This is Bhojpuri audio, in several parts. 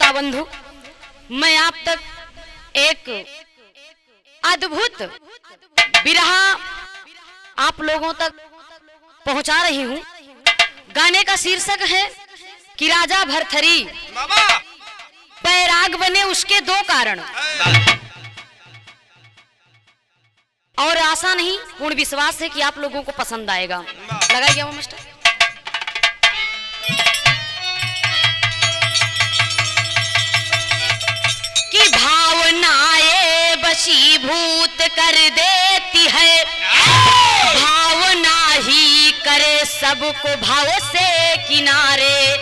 श्रोता बंधु, मैं आप तक एक अद्भुत बिरहा आप लोगों तक पहुंचा रही हूं। गाने का शीर्षक है कि राजा भरथरी बैराग बने उसके दो कारण। और आशा नहीं, पूर्ण विश्वास है कि आप लोगों को पसंद आएगा। लगाई गया वो मास्टर। कि भावनाएं वशीभूत कर देती है, भावना ही करे सबको भाव से किनारे।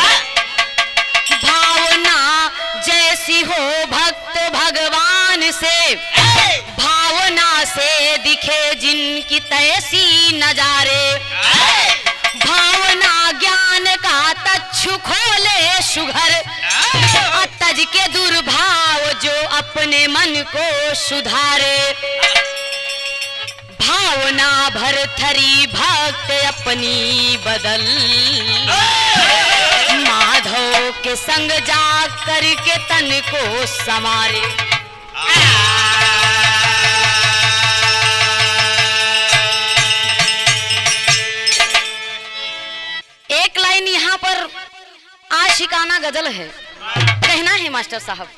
भावना जैसी हो भक्त भगवान से, भावना से दिखे जिनकी तैसी नजारे। भावना ज्ञान का तच्छु खोले सुघर, तज के दुर्भाव जो अपने मन को सुधारे। भावना भरथरी भक्त अपनी बदल, माधव के संग जा करके तन को संवारे। एक लाइन यहाँ पर आशिकाना गजल है, कहना है मास्टर साहब।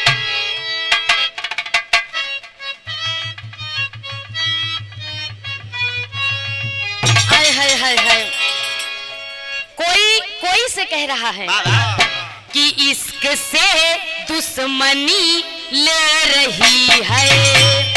हाय हाय हाय हाय, कोई से कह रहा है कि इश्क से दुश्मनी ले रही है।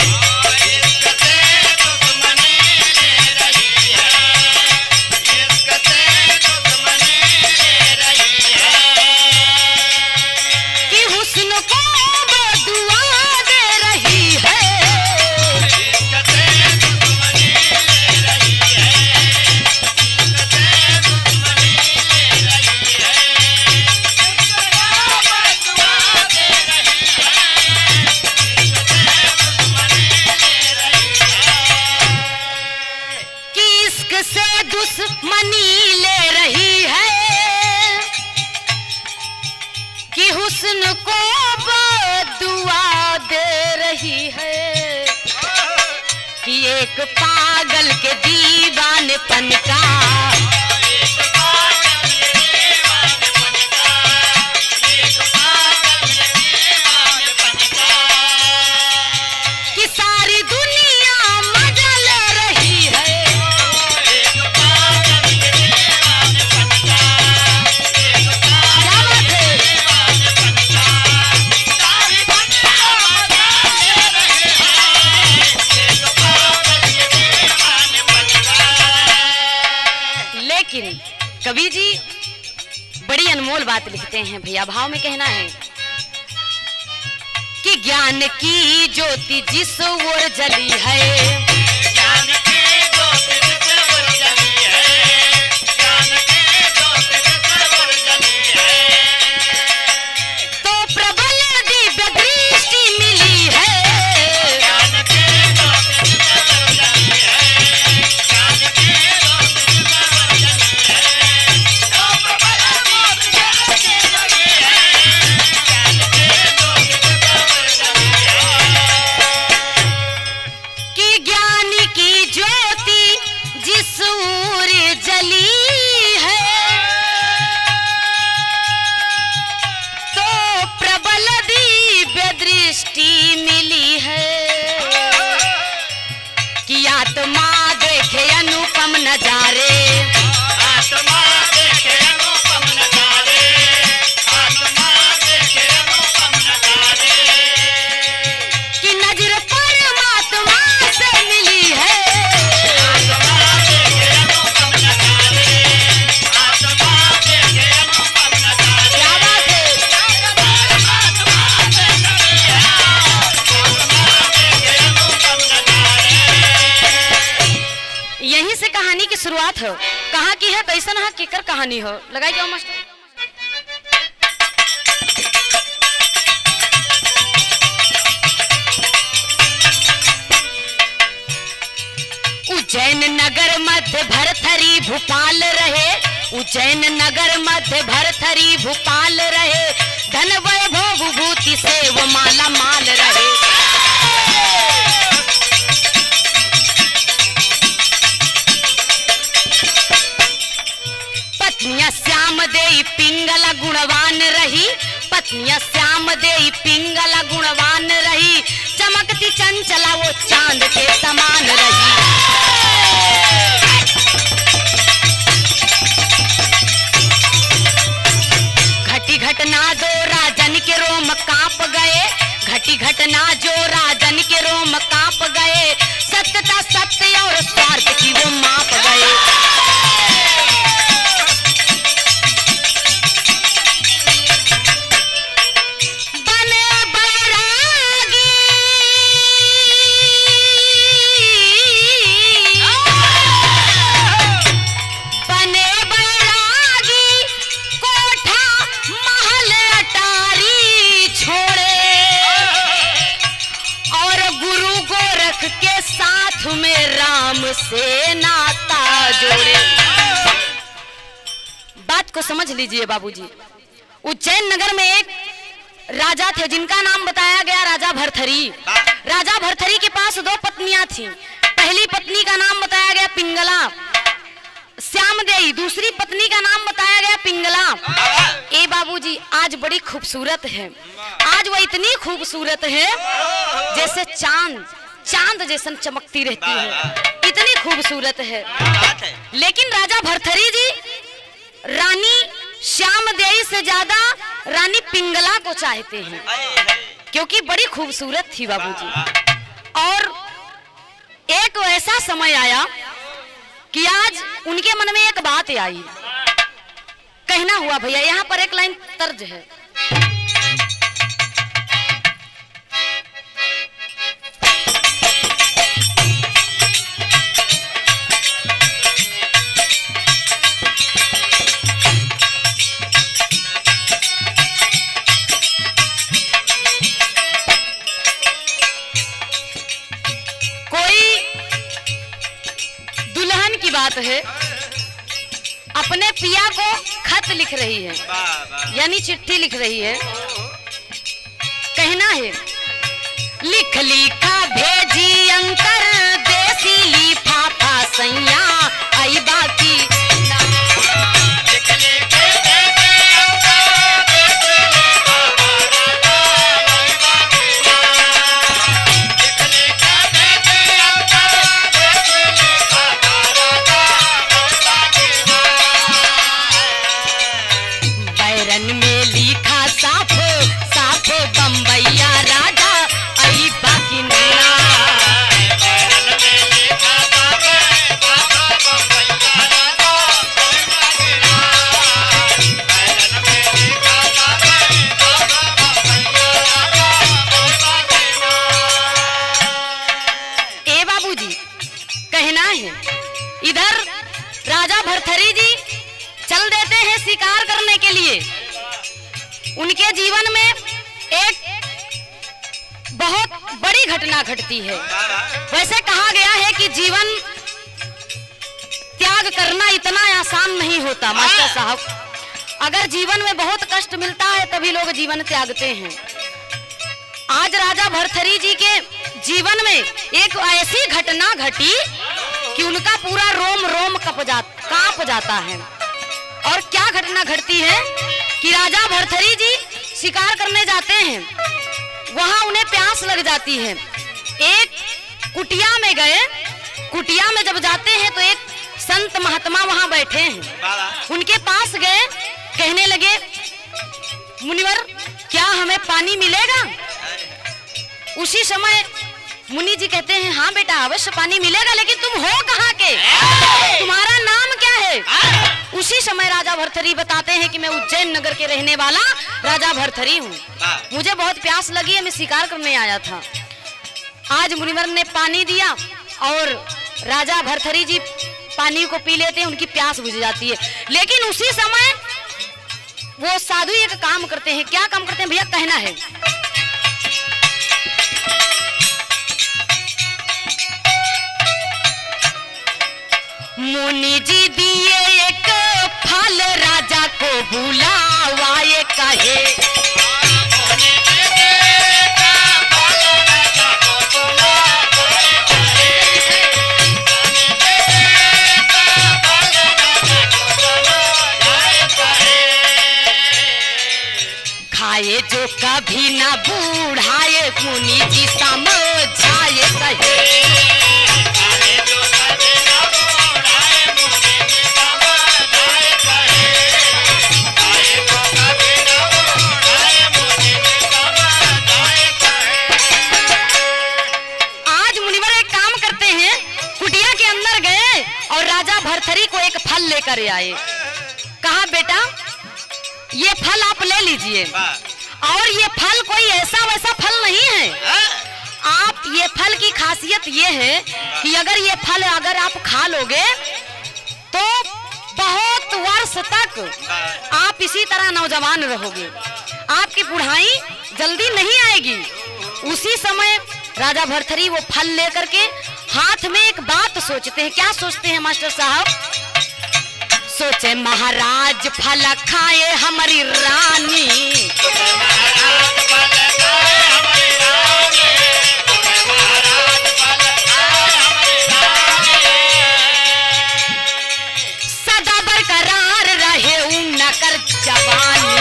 हुस्न को बदुआ दे रही है कि एक पागल के दीवानेपन का, कि सारी दुनिया मजा ले रही है। लेकिन कवि जी बड़ी अनमोल बात लिखते हैं भैया। भाव में कहना है कि ज्ञान की ज्योति जिस ओर जली है, ज्ञान की ज्योति जिस ओर जली है, ज्ञान की ज्योति जिस ओर जली है, तो प्रबल दिव्य दृष्टि मिली है। ज्ञान की ज्योति जिस ओर जली है, ज्ञान की ज्योति जिस ओर जली है, तो प्रबल दिव्य दृष्टि मिली है। ज्ञान की ज्योति जिस ओर जली है, कि ज्ञानी की ज्योति जिस ओर जली है, तो प्रबल दिव्य दृष्टि मिली है। कि आत्मा देखे अनुपम नजारे, आत्मा देखे अनुपम नजारे, आत्मा देखे अनुपम नजारे, कि नजर परमात्मा से मिली है। आत्मा देखे अनुपम नजारे, आत्मा देखे अनुपम नजारे, क्या बात है। परमात्मा से मिली है, आत्मा देखे अनुपम नजारे। यहीं से कहानी की शुरुआत हो। कहाँ की है, कैसन है, केकर कहानी हो। लगाई जाओ मास्टर। उज्जैन नगर मध्य भरथरी भोपाल रहे, उज्जैन नगर मध्य भरथरी भोपाल रहे। धन वैभव विभूति से वो माला माल रहे। पत्नियां श्याम देई पिंगला गुणवान रही, पत्नियां श्याम देई पिंगला गुणवान रही, चमकती चंचला वो चांद के समान रही। घटी घटना दो राजन के रोम कांप गए, घटी घटना जो राजन के रोम कांप गए, सत्यता सत्य और स्वार्थ की वो माप गए। में राम से नाता जोड़े। बात को समझ लीजिए बाबूजी। उज्जैन नगर में एक राजा थे जिनका नाम बताया गया राजा भरथरी। राजा भरथरी के पास दो पत्नियां थीं। पहली पत्नी का नाम बताया गया पिंगला श्यामदेई, दूसरी पत्नी का नाम बताया गया पिंगला। ए बाबूजी आज बड़ी खूबसूरत है, आज वो इतनी खूबसूरत है जैसे चांद जैसन चमकती रहती है, इतनी खूबसूरत है। लेकिन राजा भरथरी जी रानी श्यामदेई से ज्यादा रानी पिंगला को चाहते हैं क्योंकि बड़ी खूबसूरत थी बाबूजी। और एक ऐसा समय आया कि आज उनके मन में एक बात आई, कहना हुआ भैया। यहाँ पर एक लाइन तर्ज है। बात है अपने पिया को खत लिख रही है, यानी चिट्ठी लिख रही है। कहना है लिख लिखा भेजी अंकर देसी लिफाफा सैया आई बाकी शिकार करने के लिए। उनके जीवन में एक बहुत बड़ी घटना घटती है। वैसे कहा गया है कि जीवन त्याग करना इतना आसान नहीं होता मास्टर साहब। अगर जीवन में बहुत कष्ट मिलता है तभी लोग जीवन त्यागते हैं। आज राजा भरथरी जी के जीवन में एक ऐसी घटना घटी कि उनका पूरा रोम रोम कांप जाता है। और क्या घटना घटती है कि राजा भरथरी जी शिकार करने जाते हैं, वहां उन्हें प्यास लग जाती है। एक कुटिया में गए, कुटिया में जब जाते हैं तो एक संत महात्मा वहां बैठे हैं। उनके पास गए, कहने लगे मुनिवर क्या हमें पानी मिलेगा? उसी समय मुनि जी कहते हैं हाँ बेटा अवश्य पानी मिलेगा, लेकिन तुम हो कहाँ के, तुम्हारा नाम क्या है? उसी समय राजा भरथरी बताते हैं कि मैं उज्जैन नगर के रहने वाला राजा भरथरी हूँ, मुझे बहुत प्यास लगी है, मैं शिकार करने आया था। आज मुनिवर ने पानी दिया और राजा भरथरी जी पानी को पी लेते हैं, उनकी प्यास बुझ जाती है। लेकिन उसी समय वो साधु एक काम करते हैं। क्या काम करते हैं भैया? कहना है मुनि जी दिए एक फल राजा को बुलावाए कहे कभी ना बूढ़ाए मुनि जी समझाए कहे। राजा भरथरी को एक फल लेकर आए, कहा बेटा ये फल आप ले लीजिए, और ये फल कोई ऐसा वैसा फल नहीं है। आप ये फल की खासियत ये है कि अगर ये फल अगर आप खा लोगे तो बहुत वर्ष तक आप इसी तरह नौजवान रहोगे, आपकी बुढ़ाई जल्दी नहीं आएगी। उसी समय राजा भरथरी वो फल लेकर के हाथ में एक बात सोचते हैं। क्या सोचते हैं मास्टर साहब? सोचे महाराज फल खाए हमारी रानी, सदा बरकरार रहे उनकर जवानी।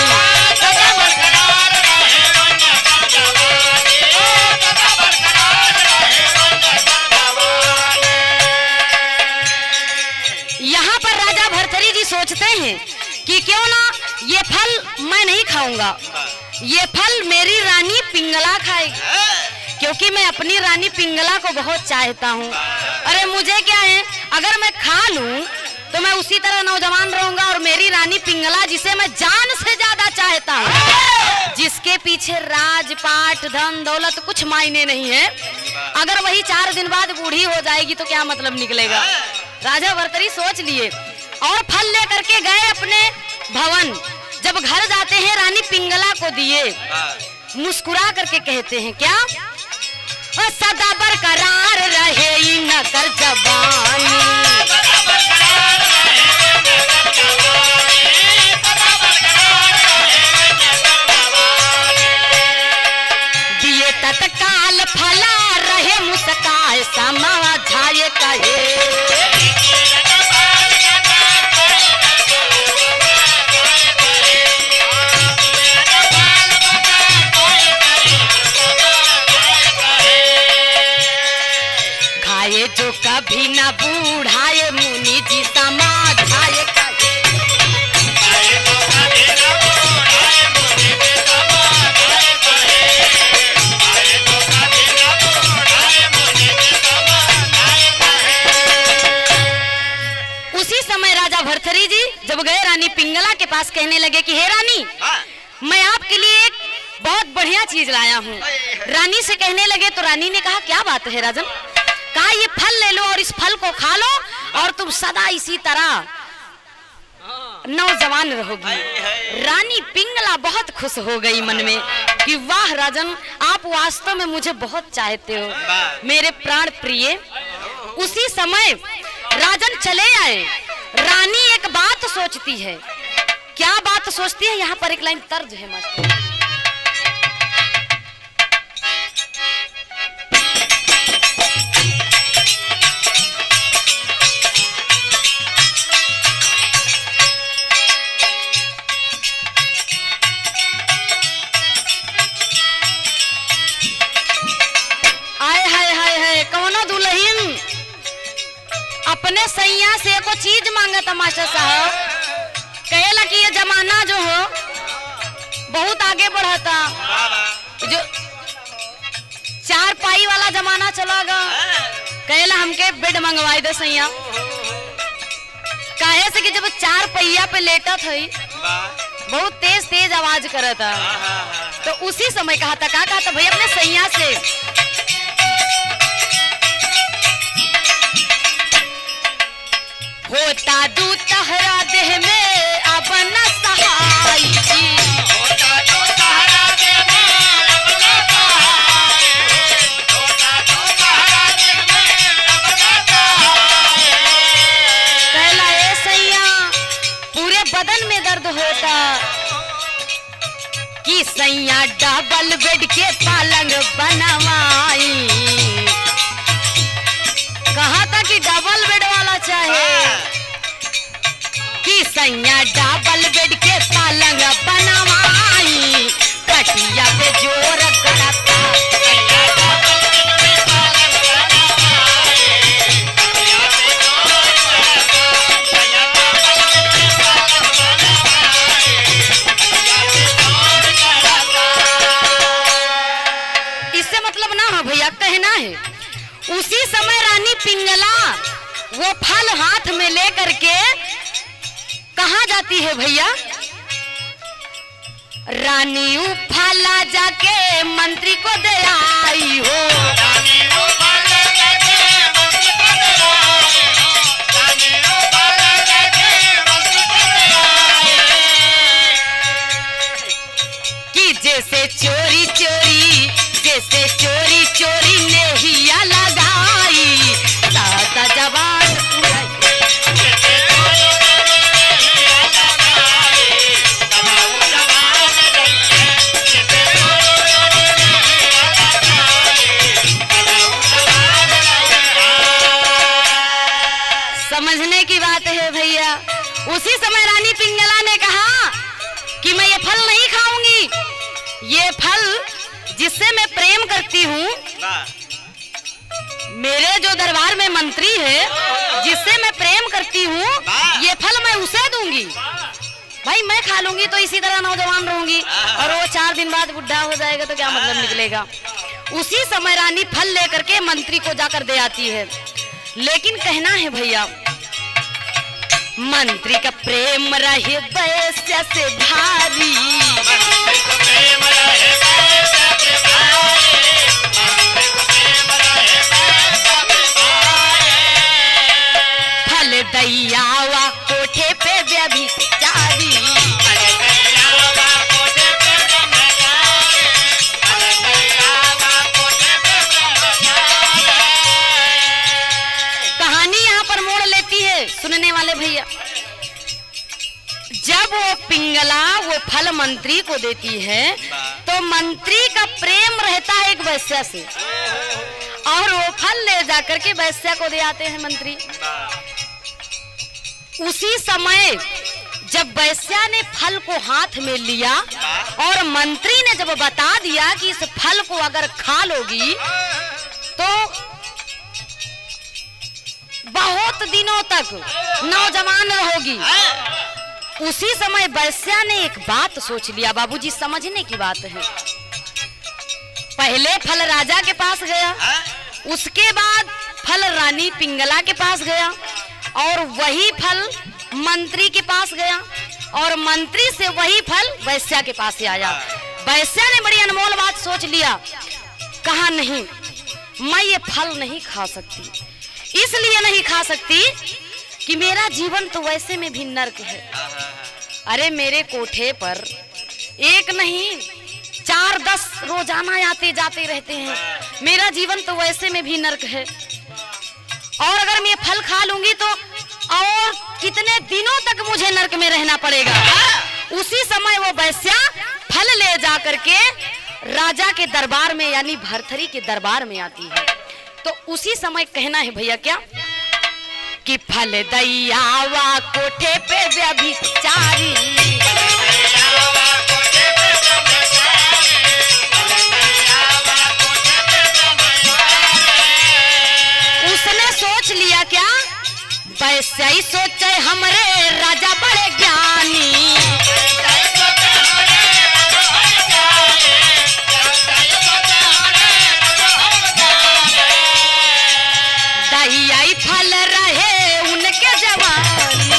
सोचते हैं कि क्यों ना ये फल मैं नहीं खाऊंगा, ये फल मेरी रानी पिंगला खाएगी, क्योंकि मैं अपनी रानी पिंगला को बहुत चाहता हूँ। अरे मुझे क्या है, अगर मैं खा लूं तो मैं उसी तरह नौजवान रहूंगा, और मेरी रानी पिंगला जिसे मैं जान से ज्यादा चाहता हूँ, जिसके पीछे राजपाट धन दौलत कुछ मायने नहीं है, अगर वही 4 दिन बाद बूढ़ी हो जाएगी तो क्या मतलब निकलेगा। राजा भरथरी सोच लिए और फल लेकर के गए अपने भवन। जब घर जाते हैं रानी पिंगला को दिए, मुस्कुरा करके कहते हैं क्या? सदा बरकरार रहे इनकर जवानी। दिए तत्काल फला रहे मुस्काए समझाए कहे। जो कभी ना बूढ़ाए मुनि जी समझाए कहे। उसी समय राजा भरथरी जी जब गए रानी पिंगला के पास, कहने लगे कि हे रानी, मैं आपके लिए एक बहुत बढ़िया चीज लाया हूँ। रानी से कहने लगे तो रानी ने कहा क्या बात है राजन? कहा ये फल ले लो और इस फल को खा लो और तुम सदा इसी तरह नौजवान रहोगी। रानी पिंगला बहुत खुश हो गई मन में कि वाह राजन, आप वास्तव में मुझे बहुत चाहते हो, मेरे प्राण प्रिय। उसी समय राजन चले आए। रानी एक बात सोचती है। क्या बात सोचती है? यहाँ पर एक लाइन तर्ज है मस्त। अपने सैया से को चीज मांगा मास्टर साहब, कहेला कि ये जमाना जो हो बहुत आगे बढ़ा था, जो 4 पाई वाला जमाना चला गया। कहेला हमके बेड मंगवाई दे सैया, काहे से कि जब 4 पहिया पे लेटा थी बहुत तेज तेज आवाज कर था। तो उसी समय कहा था, क्या कहा था भाई अपने सैया से, होता दूध तहरा देह में अब न सहाय जी, होता दूध तहरा देह में अब न सहाय, होता दूध तहरा देह में अब न सहाय। कहला ए सैया पूरे बदन में दर्द होता कि सैया डबल बेड के पलंग बनवाई। कहा था कि डबल बेड वाला चाहे, कि सैया डबल बेड के पलंग बनवाई, कटिया पे जो भैया कहना है, उसी समय रानी पिंगला वो फल हाथ में लेकर के कहाँ जाती है भैया? रानी उफाला जाके मंत्री को दे आई हो। रानी उफाला जाके मंत्री को दे आई हो। रानी उफाला जाके मंत्री को दे आई कि जैसे चोरी चोरी नेहिया लगाई सादा जवान समझने की बात है भैया। उसी समय रानी पिंगला ने कहा कि मैं ये फल नहीं खाऊंगी, ये फल जिससे मैं प्रेम करती हूँ, मेरे जो दरबार में मंत्री है जिससे मैं प्रेम करती हूँ, ये फल मैं उसे दूंगी। भाई मैं खा लूंगी तो इसी तरह नौजवान रहूंगी और वो 4 दिन बाद बुढ़ा हो जाएगा तो क्या मतलब निकलेगा। उसी समय रानी फल लेकर के मंत्री को जाकर दे आती है। लेकिन कहना है भैया, मंत्री का प्रेम रहे वैश्य से भारी, फल दैयावा कोठे पे व्यभिचारी, कहानी यहाँ पर मोड़ लेती है सुनने वाले भैया। जब वो पिंगला वो फल मंत्री को देती है तो मंत्री का प्रेम रहता है एक वैश्या से, और वो फल ले जाकर के वैश्या को दे आते हैं मंत्री। उसी समय जब वैश्या ने फल को हाथ में लिया और मंत्री ने जब बता दिया कि इस फल को अगर खा लोगी तो बहुत दिनों तक नौजवान रहोगी, उसी समय वैश्या ने एक बात सोच लिया। बाबूजी समझने की बात है, पहले फल राजा के पास गया, उसके बाद फल रानी पिंगला के पास गया, और वही फल मंत्री के पास गया, और मंत्री से वही फल वैश्या के पास आया। वैश्या ने बड़ी अनमोल बात सोच लिया, कहा नहीं मैं ये फल नहीं खा सकती, इसलिए नहीं खा सकती कि मेरा जीवन तो वैसे में भी नर्क है। अरे मेरे कोठे पर एक नहीं 4-10 रोजाना आते जाते रहते हैं, मेरा जीवन तो वैसे में भी नर्क है, और अगर मैं फल खा लूंगी तो और कितने दिनों तक मुझे नर्क में रहना पड़ेगा। उसी समय वो वैश्या फल ले जा करके राजा के दरबार में यानी भरथरी के दरबार में आती है। तो उसी समय कहना है भैया क्या कि फल दैयावा कोठे पे व्यभिचारी, उसने सोच लिया क्या, वैसे ही सोचे हमरे राजा बड़े ज्ञानी, दैयाई फल रहे उनके जवानी,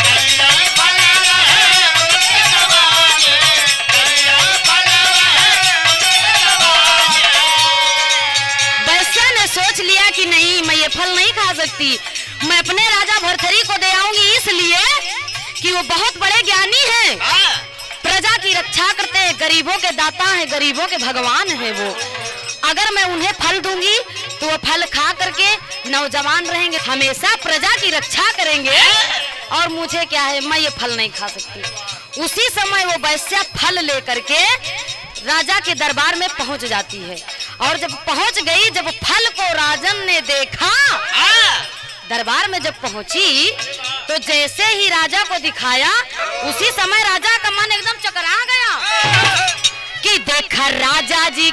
वैश्या ने सोच लिया कि नहीं मैं ये फल नहीं खा सकती, मैं अपने राजा भरथरी को दे आऊंगी, इसलिए कि वो बहुत बड़े ज्ञानी हैं, प्रजा की रक्षा करते हैं, गरीबों के दाता हैं, गरीबों के भगवान हैं वो। अगर मैं उन्हें फल दूंगी तो वो फल खा करके नौजवान रहेंगे, हमेशा प्रजा की रक्षा करेंगे, और मुझे क्या है मैं ये फल नहीं खा सकती। उसी समय वो वैश्या फल लेकर के राजा के दरबार में पहुंच जाती है, और जब पहुंच गई, जब फल को राजन ने देखा, दरबार में जब पहुंची तो जैसे ही राजा को दिखाया, उसी समय राजा का मन एकदम चकरा गया कि देखा राजा जी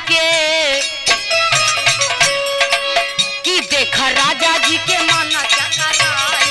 के मन चकराई,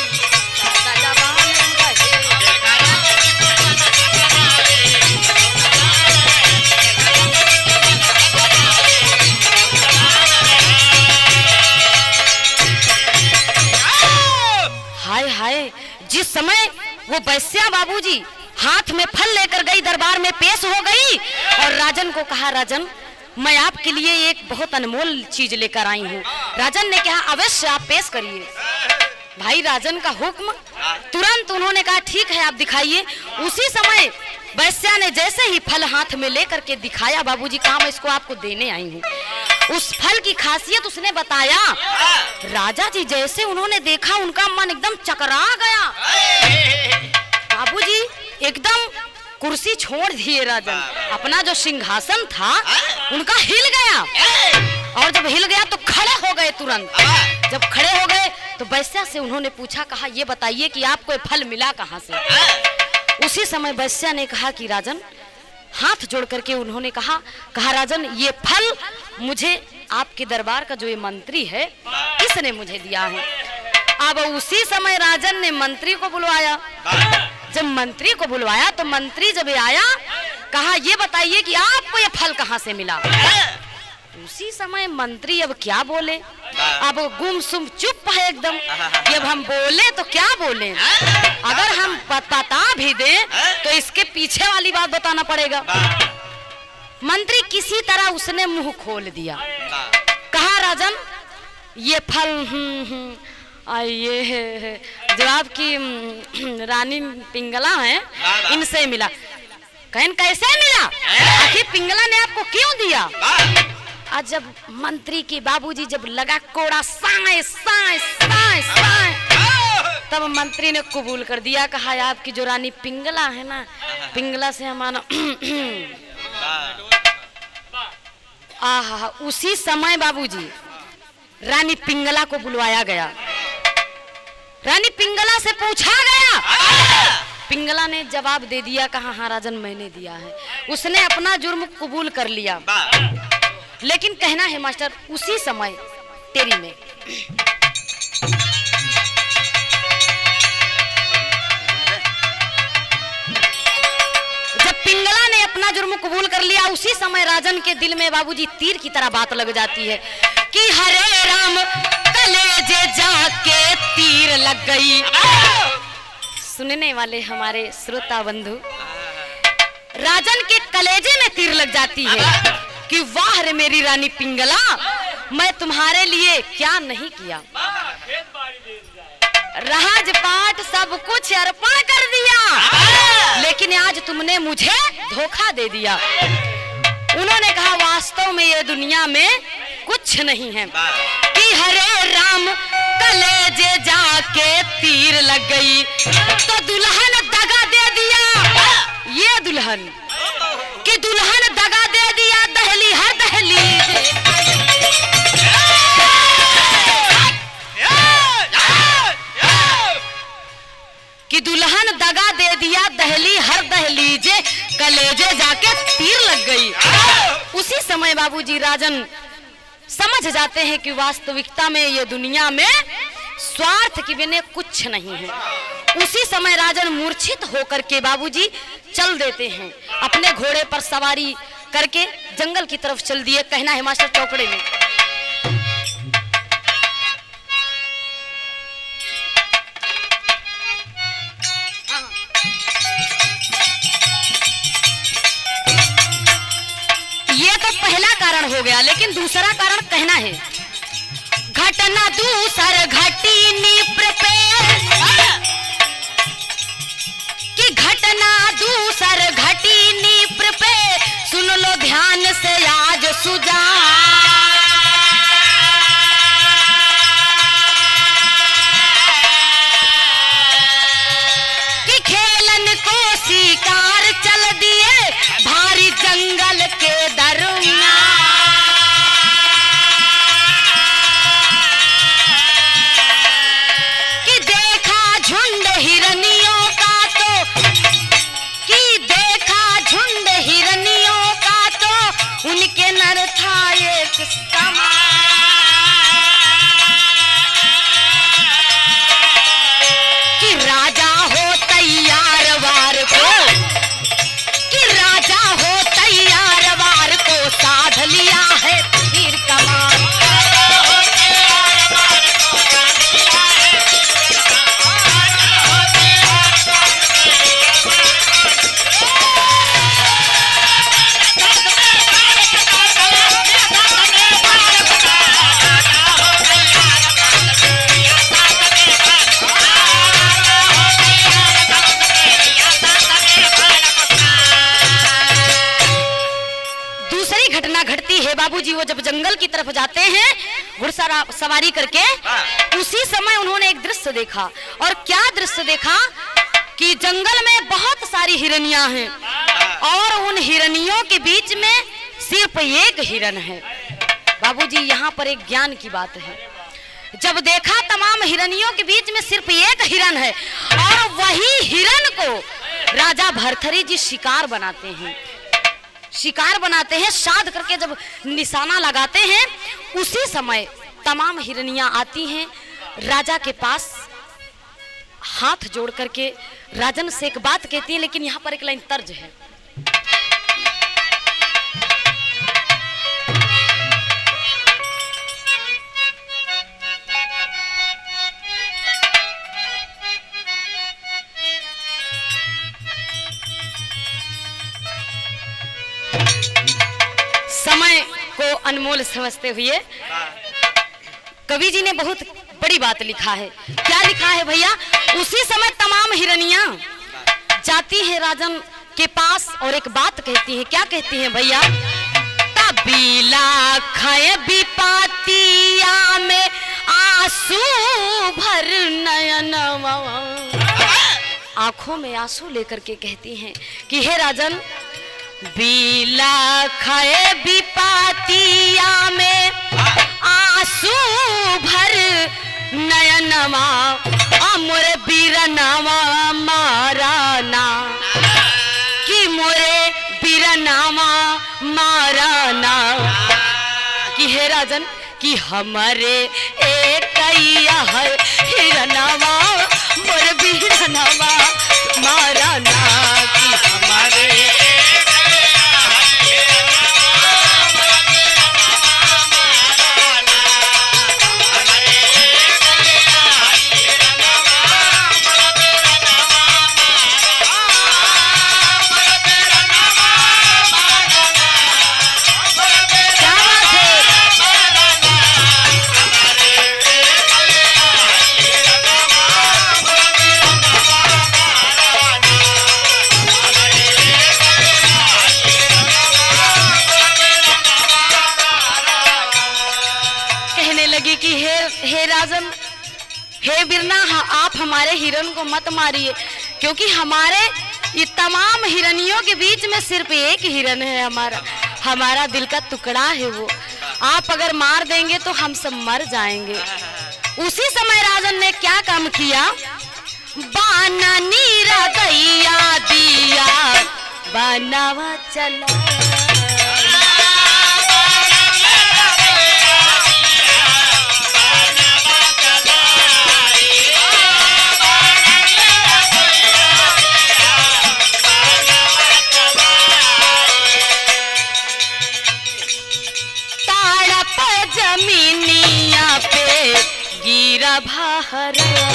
वो वैश्या बाबूजी हाथ में फल लेकर गई, दरबार में पेश हो गई और राजन को कहा, राजन मैं आपके लिए एक बहुत अनमोल चीज लेकर आई हूँ। राजन ने कहा, अवश्य आप पेश करिए। भाई राजन का हुक्म, तुरंत उन्होंने कहा ठीक है आप दिखाइए। उसी समय वैश्या ने जैसे ही फल हाथ में लेकर के दिखाया, बाबूजी कहा मैं इसको आपको देने आई हूँ। उस फल की खासियत उसने बताया। राजा जी जैसे उन्होंने देखा उनका मन एकदम चकरा गया। बाबूजी एकदम कुर्सी छोड़ दिए राजन, अपना जो सिंहासन था उनका हिल गया और जब हिल गया तो खड़े हो गए तुरंत। जब खड़े हो गए तो वैश्या से उन्होंने पूछा, कहा ये बताइए कि आपको ये फल मिला कहाँ से। उसी समय वैश्या ने कहा कि राजन, हाथ जोड़ करके उन्होंने कहा राजन ये फल मुझे आपके दरबार का जो ये मंत्री है इसने मुझे दिया है। अब उसी समय राजन ने मंत्री को बुलवाया। जब मंत्री को बुलवाया तो मंत्री जब आया, कहा ये बताइए कि आपको ये फल कहाँ से मिला। उसी समय मंत्री अब क्या बोले, अब गुमसुम चुप है एकदम कि अब हम बोले तो क्या बोले, अगर हम बता भी दें तो इसके पीछे वाली बात बताना पड़ेगा। मंत्री किसी तरह उसने मुंह खोल दिया, कहा राजन ये फल ये जो आपकी रानी पिंगला है इनसे मिला। कहन कैसे मिला, आखिर पिंगला ने आपको क्यों दिया। आज जब मंत्री के बाबूजी जब लगा कोड़ा साए साए साए साए, तब मंत्री ने कबूल कर दिया। कहा आपकी जो रानी पिंगला है ना, पिंगला से हमारा आहा। उसी समय बाबूजी रानी पिंगला को बुलवाया गया। रानी पिंगला से पूछा गया, पिंगला ने जवाब दे दिया, कहा हाँ राजन मैंने दिया है। उसने अपना जुर्म कबूल कर लिया। लेकिन कहना है मास्टर उसी समय तेरी में जब पिंगला ने अपना जुर्म कबूल कर लिया, उसी समय राजन के दिल में बाबूजी तीर की तरह बात लग जाती है कि हरे राम कलेजे जाके तीर लग गई। सुनने वाले हमारे श्रोता बंधु, राजन के कलेजे में तीर लग जाती है कि वाह रे मेरी रानी पिंगला, मैं तुम्हारे लिए क्या नहीं किया, राजपाट सब कुछ अर्पण कर दिया, लेकिन आज तुमने मुझे धोखा दे दिया। उन्होंने कहा वास्तव में ये दुनिया में कुछ नहीं है कि हरे राम कलेजे जाके तीर लग गई तो दुल्हन दगा दे दिया। ये दुल्हन कि दुल्हन दगा दे दिया दहली हर दहली कि दुल्हन दगा दे दिया दहली हर दहलीजे कलेजे जाके तीर लग गई। उसी समय बाबूजी राजन समझ जाते हैं कि वास्तविकता में ये दुनिया में स्वार्थ के बिना कुछ नहीं है। उसी समय राजन मूर्छित होकर के बाबूजी चल देते हैं, अपने घोड़े पर सवारी करके जंगल की तरफ चल दिए। कहना है मास्टर चौकड़े में ये तो पहला कारण हो गया, लेकिन दूसरा कारण कहना है घटना दूसर घटी नीप्र पे कि घटना दूसर घटी नीप्र पे सुन लो ध्यान से आज सुजा कि खेलन को शिकार चल दिए भारी जंगल के दरमियान कि देखा झुंड हिरनियों का तो कि देखा झुंड हिरनियों का तो उनके नर था एक समान कि राजा हो तैयार वार को कि राजा हो तैयार वार को साध लिया है तीर कमान लड़ती है बाबूजी, वो जब जंगल की तरफ जाते हैं घुड़सवार सवारी करके, उसी समय उन्होंने एक दृश्य देखा। और क्या दृश्य देखा कि जंगल में बहुत सारी हिरनियां हैं और उन हिरनियों के बीच में सिर्फ एक हिरन है। बाबूजी यहाँ पर एक ज्ञान की बात है। जब देखा तमाम हिरनियों के बीच में सिर्फ एक हिरन है और वही हिरन को राजा भर्तृहरि जी शिकार बनाते हैं, साध करके जब निशाना लगाते हैं, उसी समय तमाम हिरनियां आती हैं राजा के पास, हाथ जोड़ करके राजन से एक बात कहती है। लेकिन यहाँ पर एक लाइन तर्ज है। समय को अनमोल समझते हुए कवि जी ने बहुत बड़ी बात लिखा है। क्या लिखा है भैया? उसी समय तमाम हिरनियां जाती है राजन के पास और एक बात कहती है। क्या कहती है भैया? तबीला खाए विपातिया में आंसू भर नयनवा, आंखों में आंसू लेकर के कहती हैं कि हे राजन, बीला खाए विपातिया में आंसू भर नयनवा, मोरे बीरनावा माराना, कि मोरे बीरनावा माराना, कि हे राजन कि हमारे एक है हिरनावा, मोरे बीरनावा माराना, कि हमारे हे राजन, हे बिरना, आप हमारे हिरन को मत मारिए, क्योंकि हमारे ये तमाम हिरनियों के बीच में सिर्फ एक हिरन है हमारा दिल का टुकड़ा है वो। आप अगर मार देंगे तो हम सब मर जाएंगे। उसी समय राजन ने क्या काम किया? बाना नीरा गैया दिया बनावा चला, जमीनिया पे गिरा भार,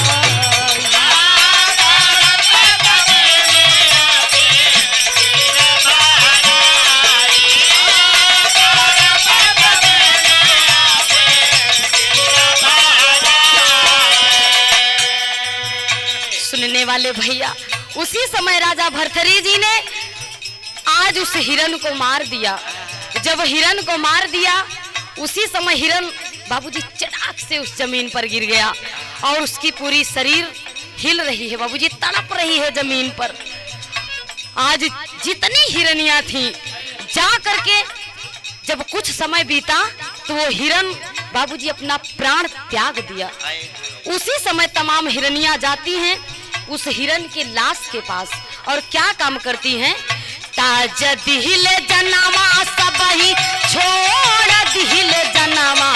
सुनने वाले भैया, उसी समय राजा भर्तृहरि जी ने आज उस हिरन को मार दिया। जब हिरन को मार दिया, उसी समय हिरन बाबूजी चटाक से उस जमीन पर गिर गया और उसकी पूरी शरीर हिल रही है बाबूजी, तड़प रही है जमीन पर। आज जितनी हिरनियां थी जा करके जब कुछ समय बीता तो वो हिरन बाबूजी अपना प्राण त्याग दिया। उसी समय तमाम हिरनियां जाती हैं उस हिरन के लाश के पास और क्या काम करती हैं? ताज दिल जनावा सब ही छोड़ दिल जनावा,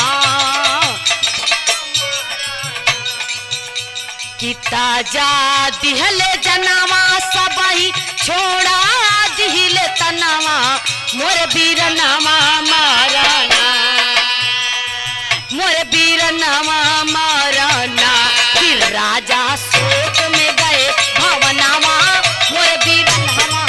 कि ताजा दिल जनावा सब ही छोड़ा दिल तनावा, मोर बीरनावा माराना, मोर बीरनावा माराना, फिर राजा शोक में गए भवनावा, मोर बीरनावा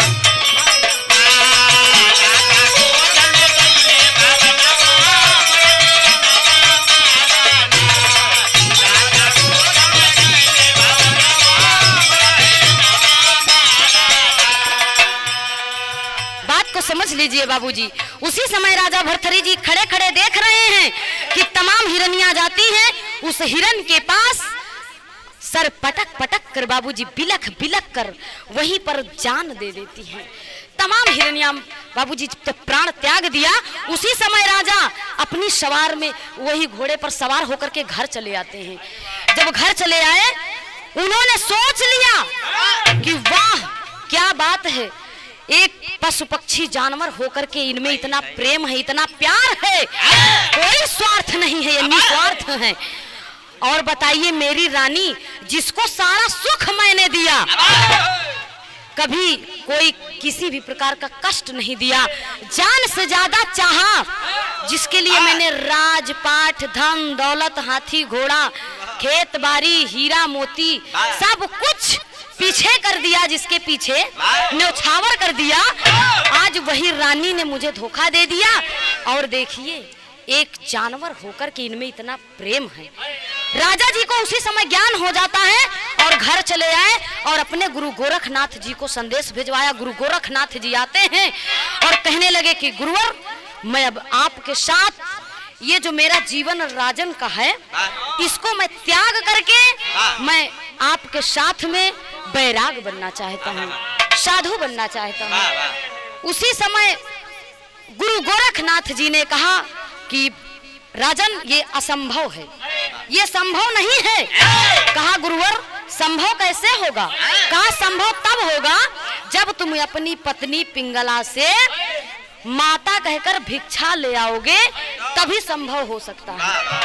समझ लीजिए। लीजिए बाबूजी, उसी समय राजा भर्तृहरि जी खड़े खड़े देख रहे हैं कि तमाम हिरनियां जाती हैं उस हिरन के पास, सर पटक पटक कर बाबूजी बिलख बिलख कर वहीं पर जान दे देती हैं। तमाम हिरनियां बाबूजी जब प्राण त्याग दिया, उसी समय राजा अपनी सवार में वही घोड़े पर सवार होकर के घर चले आते हैं। जब घर चले आए, उन्होंने सोच लिया कि वाह क्या बात है, एक पशु पक्षी जानवर होकर के इनमें इतना प्रेम है, इतना प्यार है, कोई स्वार्थ नहीं है, ये निस्वार्थ है। और बताइए मेरी रानी जिसको सारा सुख मैंने दिया, कभी कोई किसी भी प्रकार का कष्ट नहीं दिया, जान से ज्यादा चाहा, जिसके लिए मैंने राजपाट धन दौलत हाथी घोड़ा खेत बाड़ी हीरा मोती सब कुछ पीछे कर दिया, जिसके पीछे न्यौछावर कर दिया, आज वही रानी ने मुझे धोखा दे दिया। और देखिए एक जानवर होकर के इनमें इतना प्रेम है। राजा जी को उसी समय ज्ञान हो जाता है और घर चले आए और अपने गुरु गोरखनाथ जी को संदेश भिजवाया। गुरु गोरखनाथ जी आते हैं और कहने लगे कि गुरुवर, मैं अब आपके साथ ये जो मेरा जीवन राजन का है इसको मैं त्याग करके मैं आपके साथ में बैराग बनना चाहता हूँ, साधु बनना चाहता हूँ। उसी समय गुरु गोरखनाथ जी ने कहा कि राजन ये असंभव है, ये संभव नहीं है। कहा गुरुवर संभव कैसे होगा? कहा संभव तब होगा जब तुम अपनी पत्नी पिंगला से माता कहकर भिक्षा ले आओगे, तभी संभव हो सकता है।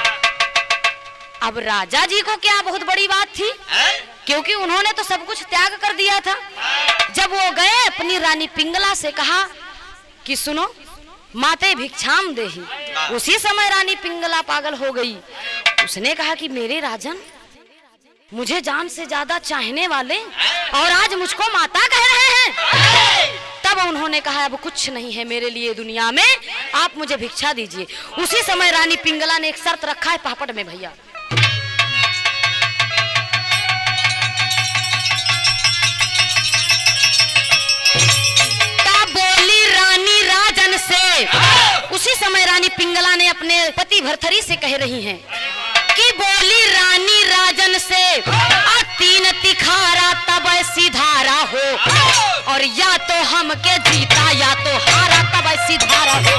अब राजा जी को क्या बहुत बड़ी बात थी, क्योंकि उन्होंने तो सब कुछ त्याग कर दिया था। जब वो गए अपनी रानी पिंगला से कहा कि सुनो माते भिक्षाम देही, उसी समय रानी पिंगला पागल हो गई। उसने कहा कि मेरे राजन मुझे जान से ज्यादा चाहने वाले और आज मुझको माता कह रहे हैं। तब उन्होंने कहा अब कुछ नहीं है मेरे लिए दुनिया में, आप मुझे भिक्षा दीजिए। उसी समय रानी पिंगला ने एक शर्त रखा है पापड़ में भैया, उसी समय रानी पिंगला ने अपने पति भर्तृहरि से कह रही हैं कि बोली रानी राजन से तीन तिखारा तब सिधारा हो, और या तो हमके जीता या तो हारा तब सिधारा हो।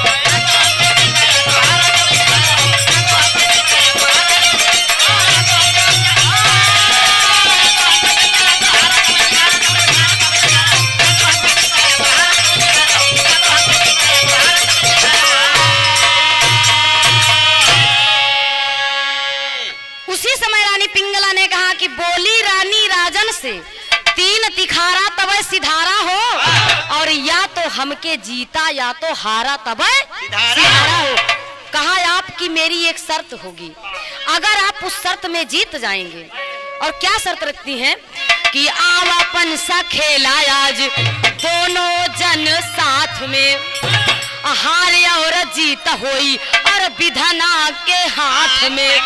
बोली रानी राजन से तीन तिखारा तब सिधारा हो, और या तो हमके जीता या तो हारा तब सिधारा हो। कहा आपकी मेरी एक शर्त होगी, अगर आप उस शर्त में जीत जाएंगे। और क्या शर्त रखती हैं कि आवापन सा खेला आज दोनों जन साथ में, हार और जीत होई और विधना के हाथ में।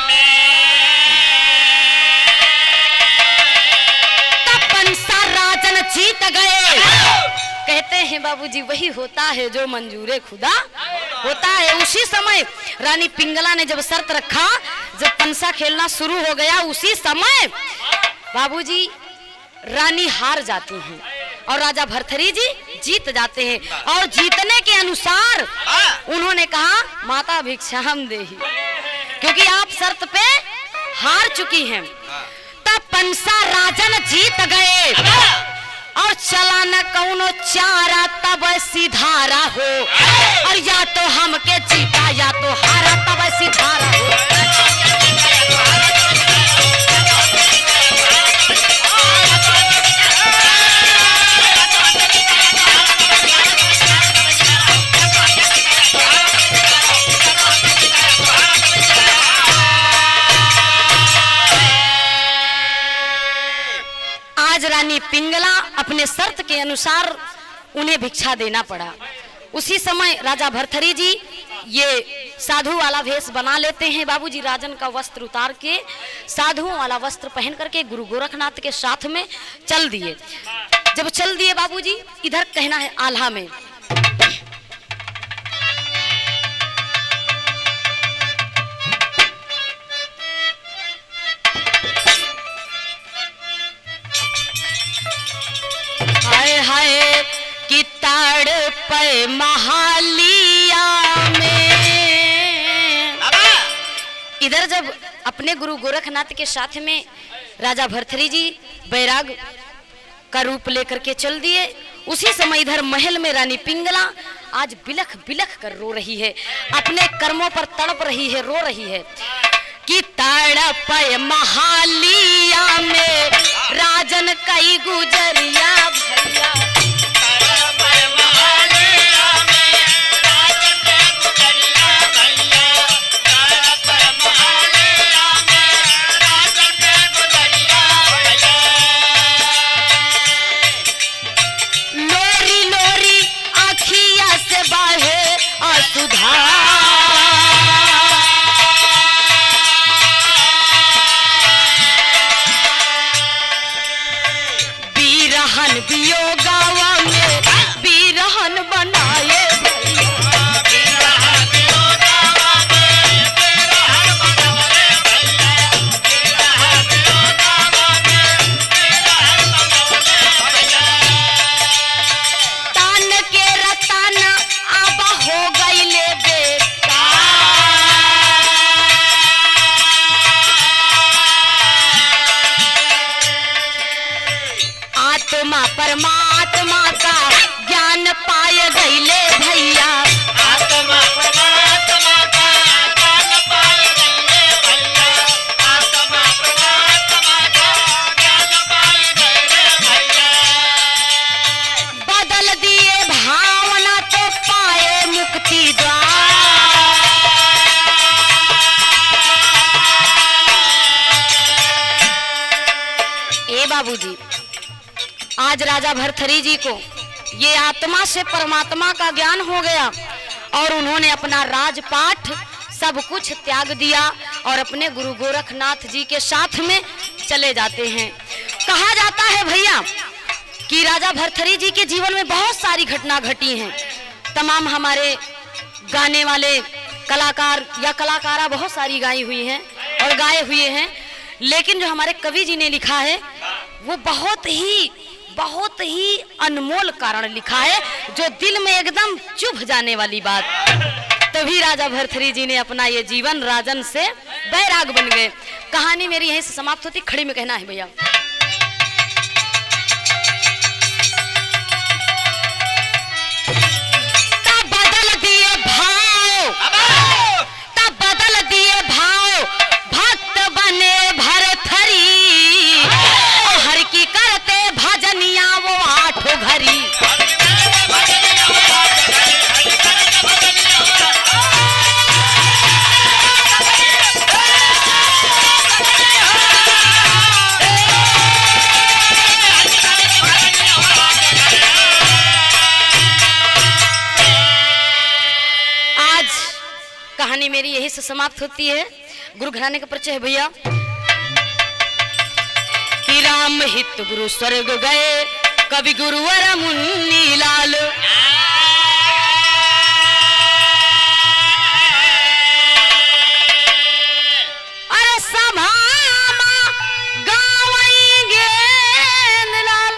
राजन जीत गए। कहते हैं बाबूजी वही होता है जो मंजूरे खुदा होता है। उसी समय रानी पिंगला ने जब शर्त रखा, जब पंसा खेलना शुरू हो गया, उसी समय बाबूजी रानी हार जाती हैं और राजा भर्तृहरि जी जीत जाते हैं। और जीतने के अनुसार उन्होंने कहा माता भिक्षाम देही, क्योंकि आप शर्त पे हार चुकी हैं। पंसा राजन जीत गए और चला न कौनो चारा तब सिधारा हो, और या तो हमके जीता या तो हारा तब सिधारा हो। रानी पिंगला अपने शर्त के अनुसार उन्हें भिक्षा देना पड़ा। उसी समय राजा भर्तृहरि जी ये साधु वाला वेश बना लेते हैं। बाबूजी राजन का वस्त्र उतार के साधुओं वाला वस्त्र पहन करके गुरु गोरखनाथ के साथ में चल दिए। जब चल दिए बाबूजी, इधर कहना है आल्हा में इधर जब अपने गुरु गोरखनाथ के साथ में राजा भर्तृहरि जी बैराग का रूप लेकर के चल दिए, उसी समय इधर महल में रानी पिंगला आज बिलख बिलख कर रो रही है, अपने कर्मों पर तड़प रही है, रो रही है कि तड़प महालिया में राजन कई गुजरिया भैया, बियोगावा में बीरहन बनाए तान के रतन आबा हो गई ले बेटा, आत्मा परमात्मा का ज्ञान पाए गईले भैया, आत्मा परमात्मा का ज्ञान पाए गईले भैया, आत्मा परमात्मा का ज्ञान पाए गईले भैया। बदल दिए भावना तो पाए मुक्ति द्वार, ए बाबूजी आज राजा भर्तृहरि जी को ये आत्मा से परमात्मा का ज्ञान हो गया और उन्होंने अपना राजपाट सब कुछ त्याग दिया और अपने गुरु गोरखनाथ जी के साथ में चले जाते हैं। कहा जाता है भैया कि राजा भर्तृहरि जी के जीवन में बहुत सारी घटना घटी हैं। तमाम हमारे गाने वाले कलाकार या कलाकारा बहुत सारी गाई हुई हैं और गाए हुए हैं, लेकिन जो हमारे कवि जी ने लिखा है वो बहुत ही अनमोल कारण लिखा है, जो दिल में एकदम चुभ जाने वाली बात। तभी राजा भर्तृहरि जी ने अपना ये जीवन राजन से बैराग बन गए। कहानी मेरी यहीं से समाप्त होती, खड़ी में कहना है भैया। तब बदल दिए भाव, तब बदल दिए भाव, भक्त बने भर्तृहरि, हर की करते भजनिया वो आठों घड़ी। आज कहानी मेरी यही से समाप्त होती है। गुरु घराने का परिचय है भैया कि राम हित गुरु स्वर्ग गए, कवि गुरुवर मुन्नी लाल। अरे सभा गावेंगे लाल,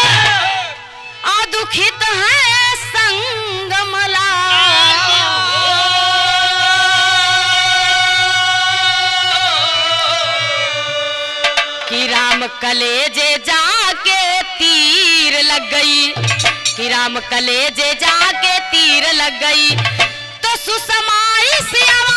दुखित है संगमला। कि राम कलेजे जाके तीर लग गई, कि राम कलेजे जाके तीर लग गई, तो सुसमाई सियावा